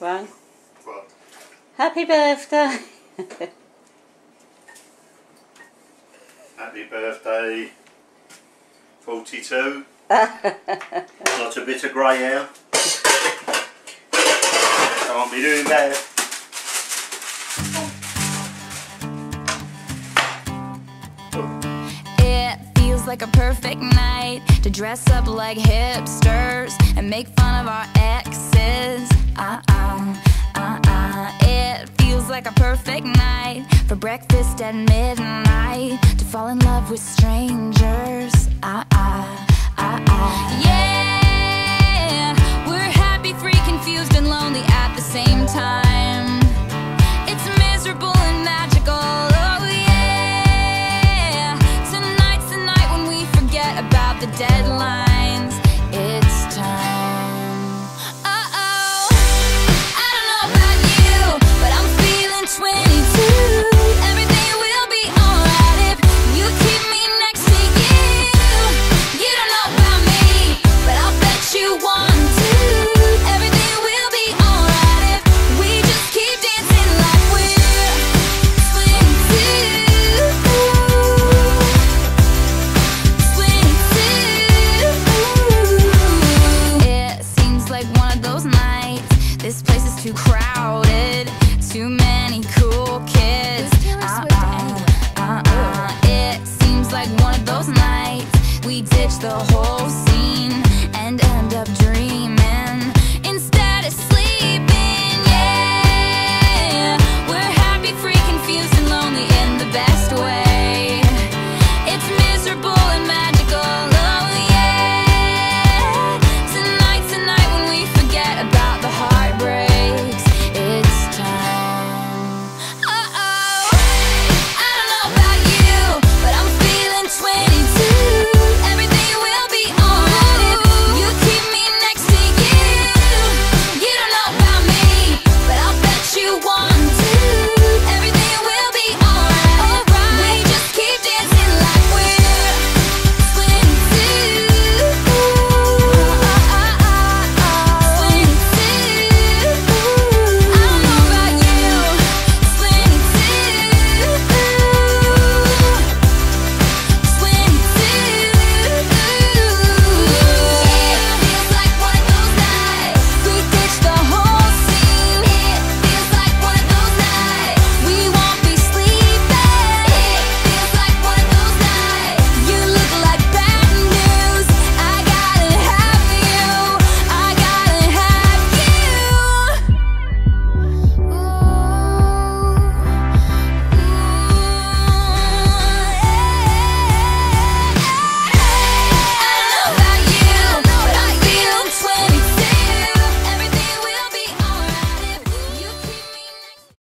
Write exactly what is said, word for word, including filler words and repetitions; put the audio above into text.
One. What? Happy birthday. Happy birthday, forty-two. Got a bit of grey hair. Can't be doing bad. It feels like a perfect night to dress up like hipsters and make fun of our exes. Uh-uh, uh-uh. It feels like a perfect night for breakfast at midnight, to fall in love with strangers. Uh-uh, uh-uh. Yeah, we're happy, free, confused, and lonely at the same time. It's miserable and magical. Oh yeah, tonight's the night when we forget about the deadlines. It's time. Uh-oh, I don't know about you, but I'm feeling twenty-two. Everything will be alright if you keep me next to you. You don't know about me, but I'll bet you want to. Everything will be alright if we just keep dancing like we're twenty-two. twenty-two. It seems like one of those nights. This place is too crowded, too many cool kids. Uh-uh, uh-uh. It seems like one of those nights we ditch the whole scene and end up dreaming.